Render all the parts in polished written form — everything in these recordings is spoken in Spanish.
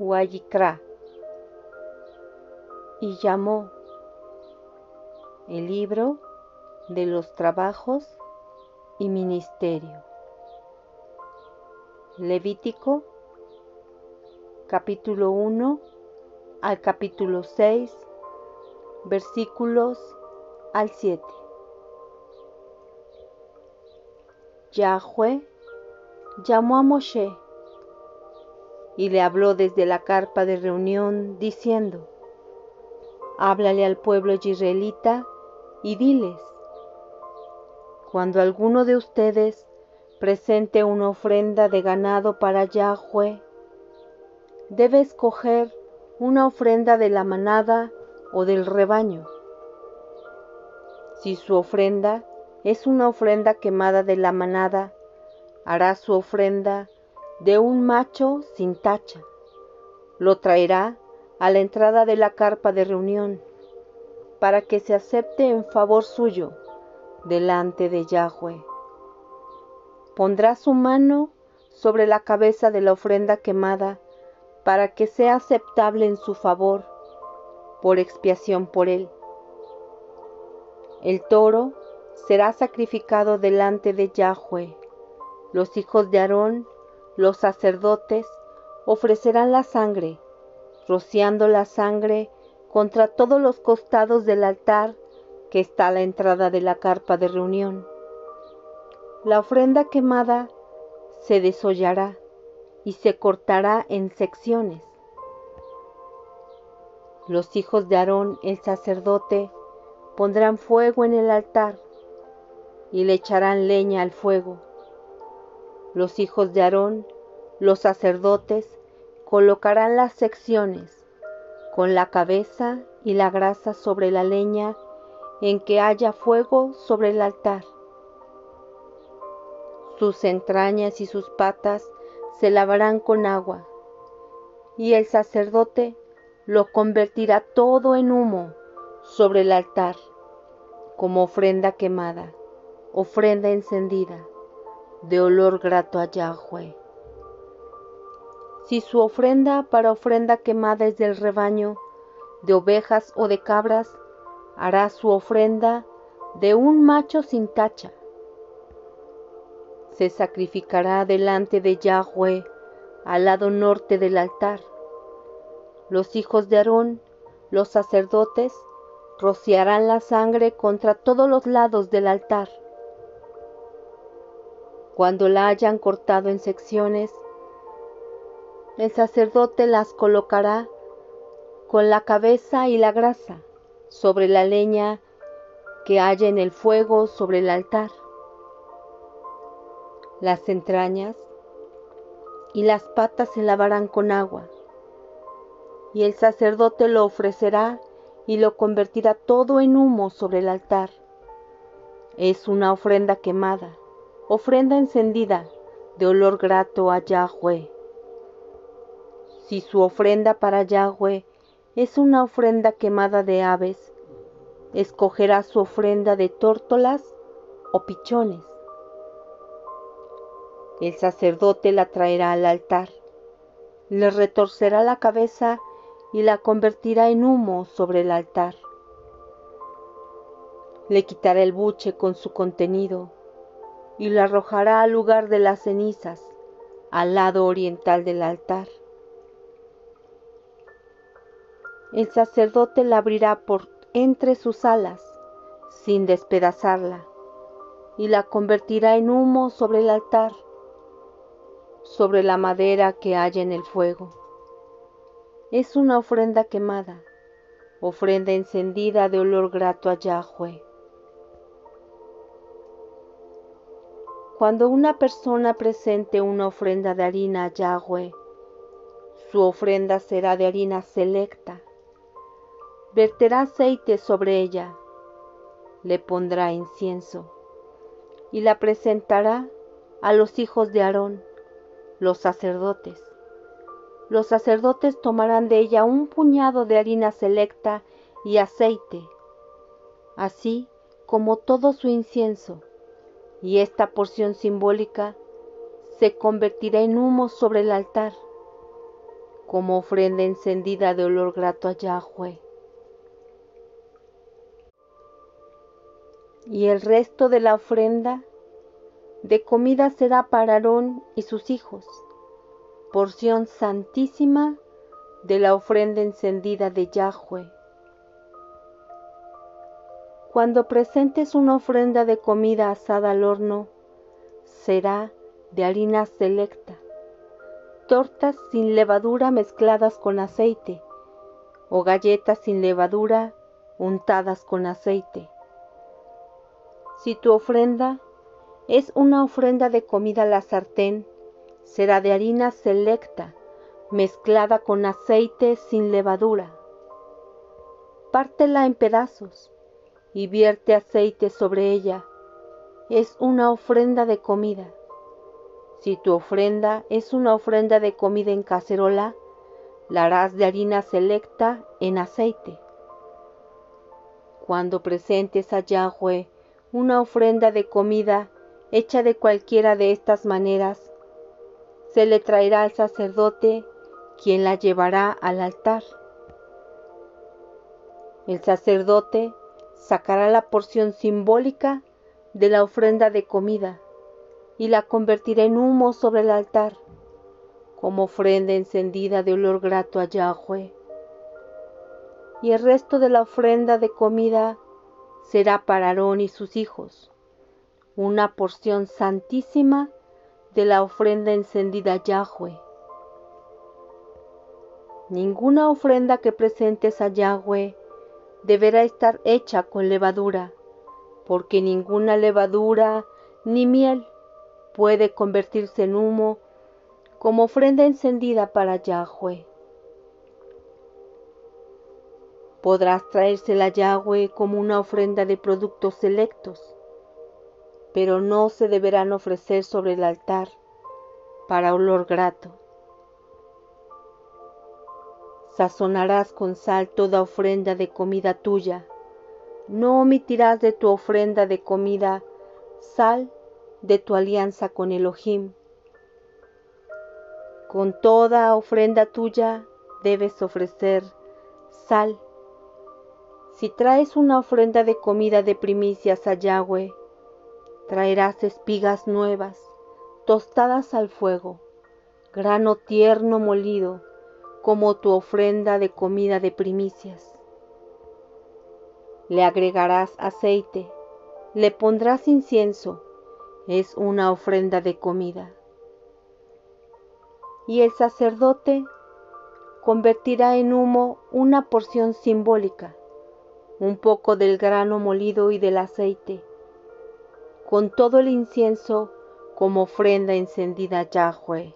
Wayikra, y llamó el libro de los trabajos y ministerio. Levítico, capítulo 1 al capítulo 6, versículos al 7. Yahweh llamó a Moshe y le habló desde la carpa de reunión, diciendo: Háblale al pueblo israelita y diles: cuando alguno de ustedes presente una ofrenda de ganado para Yahweh, debe escoger una ofrenda de la manada o del rebaño. Si su ofrenda es una ofrenda quemada de la manada, hará su ofrenda de un macho sin tacha. Lo traerá a la entrada de la carpa de reunión, para que se acepte en favor suyo delante de Yahweh. Pondrá su mano sobre la cabeza de la ofrenda quemada, para que sea aceptable en su favor, por expiación por él. El toro será sacrificado delante de Yahweh. Los hijos de Aarón, los sacerdotes, ofrecerán la sangre, rociando la sangre contra todos los costados del altar que está a la entrada de la carpa de reunión. La ofrenda quemada se desollará y se cortará en secciones. Los hijos de Aarón, el sacerdote, pondrán fuego en el altar y le echarán leña al fuego. Los hijos de Aarón, los sacerdotes, colocarán las secciones con la cabeza y la grasa sobre la leña en que haya fuego sobre el altar. Sus entrañas y sus patas se lavarán con agua, y el sacerdote lo convertirá todo en humo sobre el altar, como ofrenda quemada, ofrenda encendida, de olor grato a Yahweh. Si su ofrenda para ofrenda quemada es del rebaño, de ovejas o de cabras, hará su ofrenda de un macho sin tacha. Se sacrificará delante de Yahweh al lado norte del altar. Los hijos de Aarón, los sacerdotes, rociarán la sangre contra todos los lados del altar. Cuando la hayan cortado en secciones, el sacerdote las colocará con la cabeza y la grasa sobre la leña que haya en el fuego sobre el altar. Las entrañas y las patas se lavarán con agua, y el sacerdote lo ofrecerá y lo convertirá todo en humo sobre el altar. Es una ofrenda quemada, ofrenda encendida, de olor grato a Yahweh. Si su ofrenda para Yahweh es una ofrenda quemada de aves, escogerá su ofrenda de tórtolas o pichones. El sacerdote la traerá al altar, le retorcerá la cabeza y la convertirá en humo sobre el altar. Le quitará el buche con su contenido y lo arrojará al lugar de las cenizas, al lado oriental del altar. El sacerdote la abrirá por entre sus alas, sin despedazarla, y la convertirá en humo sobre el altar, sobre la madera que haya en el fuego. Es una ofrenda quemada, ofrenda encendida de olor grato a Yahweh. Cuando una persona presente una ofrenda de harina a Yahweh, su ofrenda será de harina selecta. Verterá aceite sobre ella, le pondrá incienso y la presentará a los hijos de Aarón, los sacerdotes. Los sacerdotes tomarán de ella un puñado de harina selecta y aceite, así como todo su incienso, y esta porción simbólica se convertirá en humo sobre el altar. como ofrenda encendida de olor grato a Yahweh. Y el resto de la ofrenda de comida será para Aarón y sus hijos, porción santísima de la ofrenda encendida de Yahweh. Cuando presentes una ofrenda de comida asada al horno, será de harina selecta, tortas sin levadura mezcladas con aceite, o galletas sin levadura untadas con aceite. Si tu ofrenda es una ofrenda de comida a la sartén, será de harina selecta, mezclada con aceite sin levadura. Pártela en pedazos y vierte aceite sobre ella. Es una ofrenda de comida. Si tu ofrenda es una ofrenda de comida en cacerola, la harás de harina selecta en aceite. Cuando presentes a Yahweh una ofrenda de comida hecha de cualquiera de estas maneras, se le traerá al sacerdote, quien la llevará al altar. El sacerdote sacará la porción simbólica de la ofrenda de comida y la convertirá en humo sobre el altar, como ofrenda encendida de olor grato a Yahweh. Y el resto de la ofrenda de comida será para Aarón y sus hijos, una porción santísima de la ofrenda encendida a Yahweh. Ninguna ofrenda que presentes a Yahweh deberá estar hecha con levadura, porque ninguna levadura ni miel puede convertirse en humo como ofrenda encendida para Yahweh. Podrás traérsela a Yahweh como una ofrenda de productos selectos, pero no se deberán ofrecer sobre el altar para olor grato. Sazonarás con sal toda ofrenda de comida tuya. No omitirás de tu ofrenda de comida sal de tu alianza con Elohim. Con toda ofrenda tuya debes ofrecer sal. Si traes una ofrenda de comida de primicias a Yahweh, traerás espigas nuevas, tostadas al fuego, grano tierno molido, como tu ofrenda de comida de primicias. Le agregarás aceite, le pondrás incienso, es una ofrenda de comida. Y el sacerdote convertirá en humo una porción simbólica, un poco del grano molido y del aceite, con todo el incienso como ofrenda encendida a Yahweh.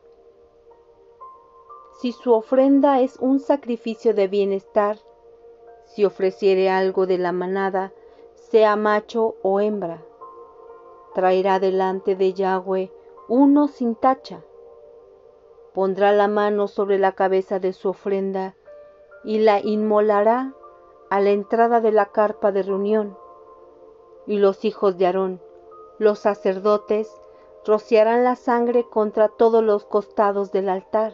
Si su ofrenda es un sacrificio de bienestar, si ofreciere algo de la manada, sea macho o hembra, traerá delante de Yahweh uno sin tacha. Pondrá la mano sobre la cabeza de su ofrenda y la inmolará a la entrada de la carpa de reunión. Y los hijos de Aarón, los sacerdotes, rociarán la sangre contra todos los costados del altar.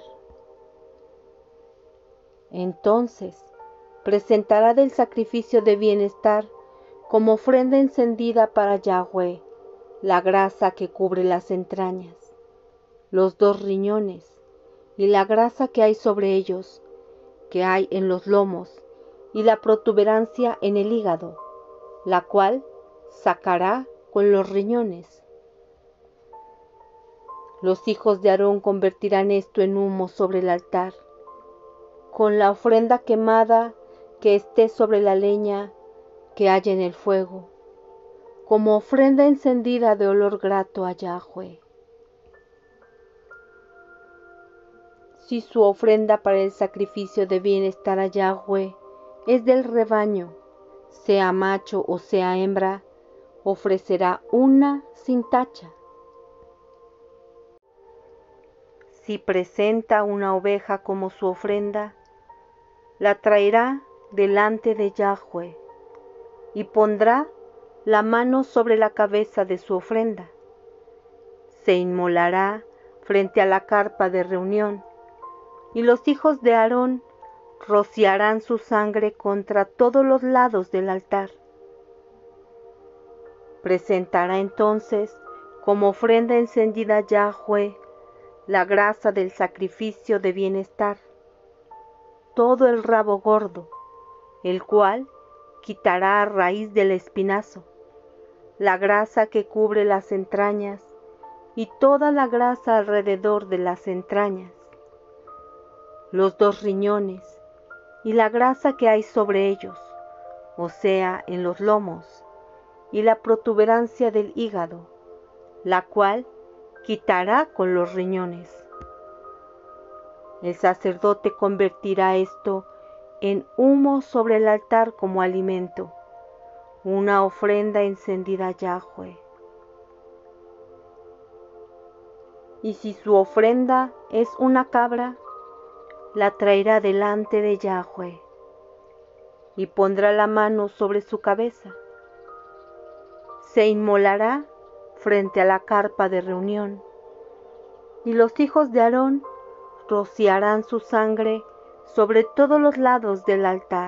Entonces presentará del sacrificio de bienestar como ofrenda encendida para Yahweh la grasa que cubre las entrañas, los 2 riñones y la grasa que hay sobre ellos, que hay en los lomos, y la protuberancia en el hígado, la cual sacará con los riñones. Los hijos de Aarón convertirán esto en humo sobre el altar, con la ofrenda quemada que esté sobre la leña que haya en el fuego, como ofrenda encendida de olor grato a Yahweh. Si su ofrenda para el sacrificio de bienestar a Yahweh es del rebaño, sea macho o sea hembra, ofrecerá una sin tacha. Si presenta una oveja como su ofrenda, la traerá delante de Yahweh y pondrá la mano sobre la cabeza de su ofrenda. Se inmolará frente a la carpa de reunión. y los hijos de Aarón rociarán su sangre contra todos los lados del altar. Presentará entonces como ofrenda encendida a Yahweh la grasa del sacrificio de bienestar, todo el rabo gordo, el cual quitará a raíz del espinazo, la grasa que cubre las entrañas y toda la grasa alrededor de las entrañas, los 2 riñones y la grasa que hay sobre ellos, o sea, en los lomos, y la protuberancia del hígado, la cual quitará con los riñones. El sacerdote convertirá esto en humo sobre el altar como alimento, una ofrenda encendida a Yahweh. Y si su ofrenda es una cabra, la traerá delante de Yahweh y pondrá la mano sobre su cabeza. Se inmolará frente a la carpa de reunión, y los hijos de Aarón rociarán su sangre sobre todos los lados del altar.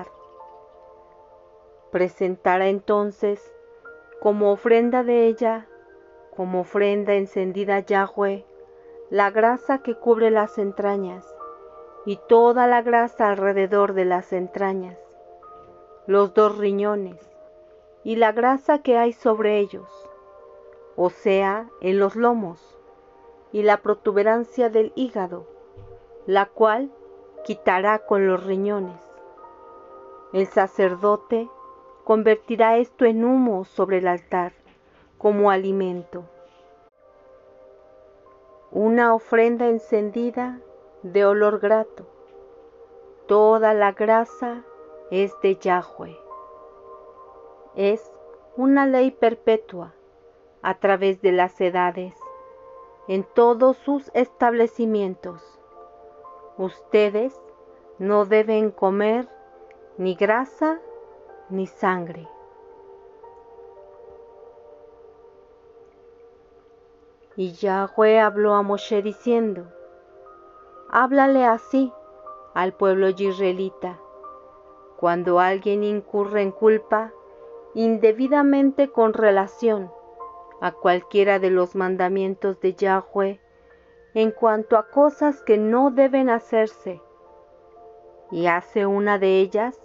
Presentará entonces como ofrenda de ella, como ofrenda encendida a Yahweh, la grasa que cubre las entrañas y toda la grasa alrededor de las entrañas, los 2 riñones y la grasa que hay sobre ellos, o sea, en los lomos, y la protuberancia del hígado, la cual quitará con los riñones. El sacerdote convertirá esto en humo sobre el altar, como alimento. Una ofrenda encendida de olor grato. Toda la grasa es de Yahweh. Es una ley perpetua a través de las edades, en todos sus establecimientos. Ustedes no deben comer ni grasa ni sangre. Y Yahweh habló a Moshe diciendo: háblale así al pueblo israelita: cuando alguien incurre en culpa indebidamente con relación a cualquiera de los mandamientos de Yahweh en cuanto a cosas que no deben hacerse, y hace una de ellas,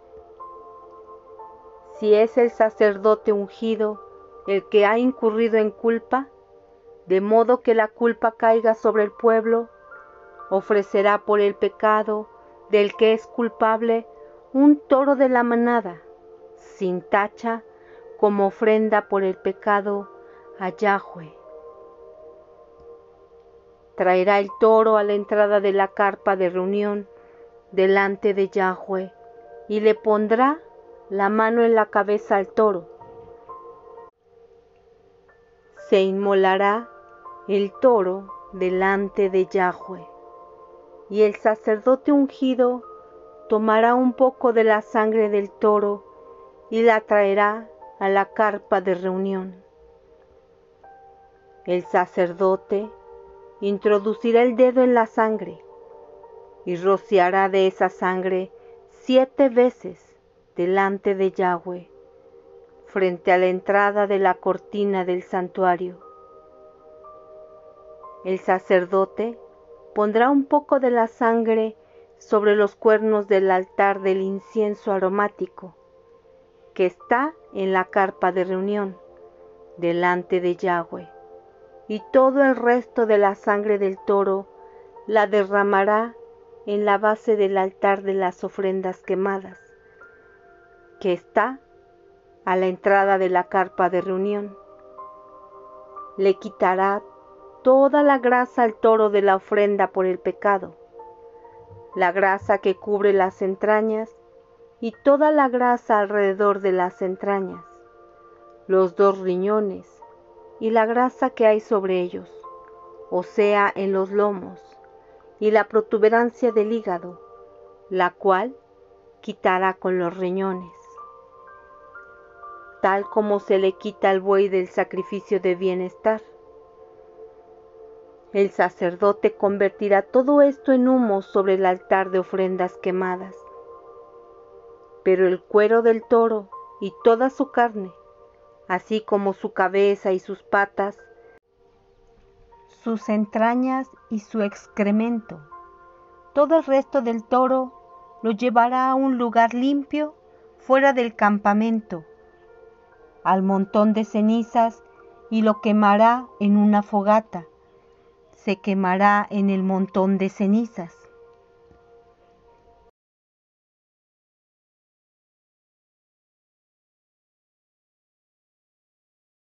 si es el sacerdote ungido el que ha incurrido en culpa, de modo que la culpa caiga sobre el pueblo, ofrecerá por el pecado del que es culpable un toro de la manada, sin tacha, como ofrenda por el pecado a Yahweh. Traerá el toro a la entrada de la carpa de reunión delante de Yahweh y le pondrá la mano en la cabeza al toro. Se inmolará el toro delante de Yahweh, y el sacerdote ungido tomará un poco de la sangre del toro y la traerá a la carpa de reunión. El sacerdote introducirá el dedo en la sangre y rociará de esa sangre 7 veces delante de Yahweh, frente a la entrada de la cortina del santuario. El sacerdote pondrá un poco de la sangre sobre los cuernos del altar del incienso aromático, que está en la carpa de reunión, delante de Yahweh, y todo el resto de la sangre del toro la derramará en la base del altar de las ofrendas quemadas, que está a la entrada de la carpa de reunión. Le quitará toda la grasa al toro de la ofrenda por el pecado, la grasa que cubre las entrañas y toda la grasa alrededor de las entrañas, los 2 riñones y la grasa que hay sobre ellos, o sea, en los lomos, y la protuberancia del hígado, la cual quitará con los riñones. Tal como se le quita al buey del sacrificio de bienestar. El sacerdote convertirá todo esto en humo sobre el altar de ofrendas quemadas. Pero el cuero del toro y toda su carne, así como su cabeza y sus patas, sus entrañas y su excremento, todo el resto del toro lo llevará a un lugar limpio fuera del campamento, al montón de cenizas, y lo quemará en una fogata. Se quemará en el montón de cenizas.